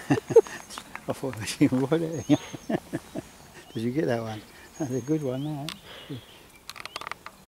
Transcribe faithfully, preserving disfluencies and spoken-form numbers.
I thought you would. Did you get that one? That's a good one, that.